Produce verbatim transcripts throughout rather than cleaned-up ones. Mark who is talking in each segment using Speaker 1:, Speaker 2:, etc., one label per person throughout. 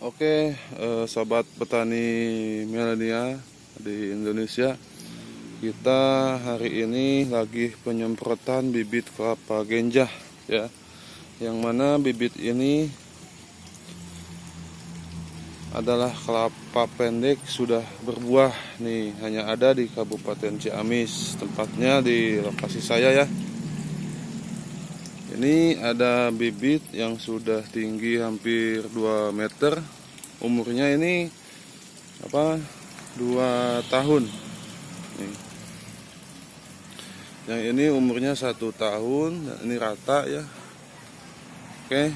Speaker 1: Oke, eh, sobat petani milenial di Indonesia, kita hari ini lagi penyemprotan bibit kelapa ganja ya. Yang mana bibit ini adalah kelapa pendek sudah berbuah nih, hanya ada di Kabupaten Ciamis, tempatnya di lokasi saya ya. Ini ada bibit yang sudah tinggi hampir dua meter. Umurnya ini apa? dua tahun. Nih. Yang ini umurnya satu tahun, ini rata ya. Oke.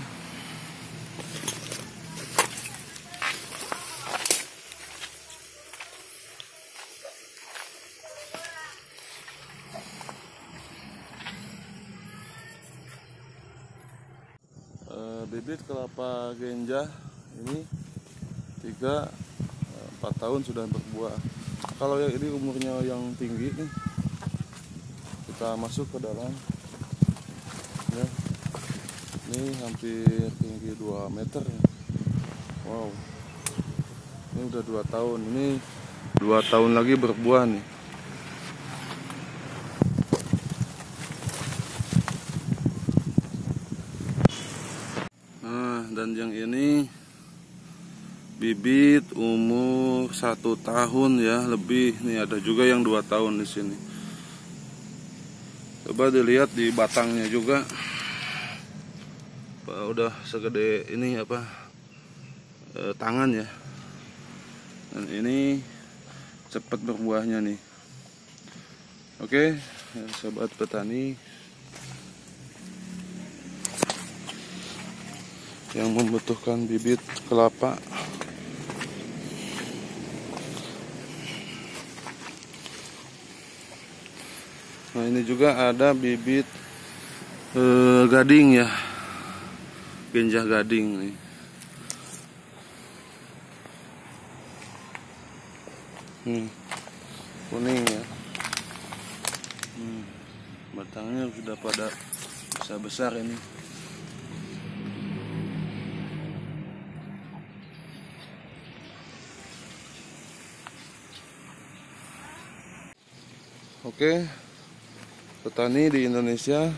Speaker 1: Bibit kelapa ganja ini tiga empat tahun sudah berbuah. Kalau yang ini umurnya yang tinggi nih, kita masuk ke dalam ya. Ini hampir tinggi dua meter ya. Wow, ini udah dua tahun, ini dua tahun lagi berbuah nih. Dan yang ini bibit umur satu tahun ya lebih. Nih ada juga yang dua tahun di sini. Coba dilihat di batangnya juga, apa, udah segede ini apa e, tangan ya. Dan ini cepat berbuahnya nih. Oke, ya, sobat petani yang membutuhkan bibit kelapa, nah ini juga ada bibit eh, gading ya, ganja gading nih. Hmm, kuning ya. Hmm, batangnya sudah pada besar-besar ini. Oke, petani di Indonesia,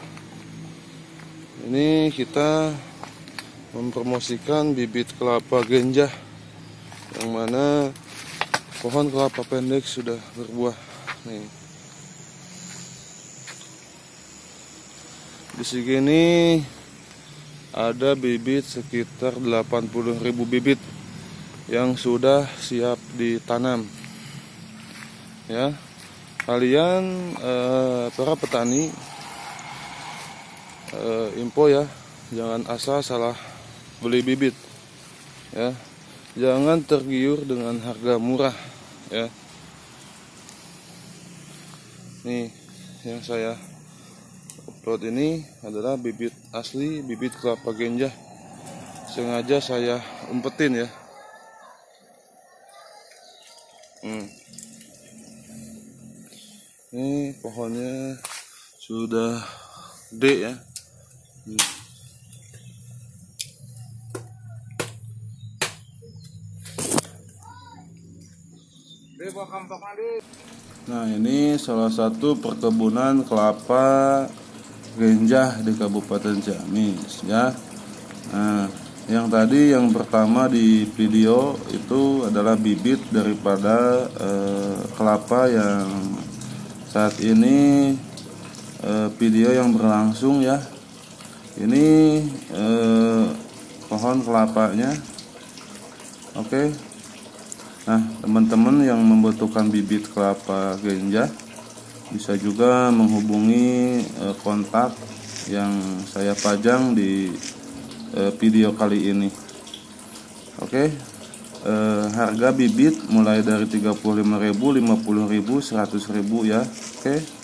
Speaker 1: ini kita mempromosikan bibit kelapa ganja, yang mana pohon kelapa pendek sudah berbuah nih. Di sini ada bibit sekitar delapan puluh ribu bibit yang sudah siap ditanam ya. Kalian eh, para petani, eh, info ya, jangan asal salah beli bibit ya, jangan tergiur dengan harga murah ya. Nih yang saya upload ini adalah bibit asli, bibit kelapa ganja, sengaja saya umpetin ya. hmm. Ini pohonnya sudah gede ya. Hmm. Nah ini salah satu perkebunan kelapa ganja di Kabupaten Ciamis ya. Nah yang tadi yang pertama di video itu adalah bibit daripada eh, kelapa yang saat ini eh, video yang berlangsung ya. Ini eh, pohon kelapanya. Oke. Nah teman-teman yang membutuhkan bibit kelapa ganja bisa juga menghubungi eh, kontak yang saya pajang di eh, video kali ini. Oke. Eh, harga bibit mulai dari tiga puluh lima ribu, lima puluh ribu, seratus ribu ya. Oke.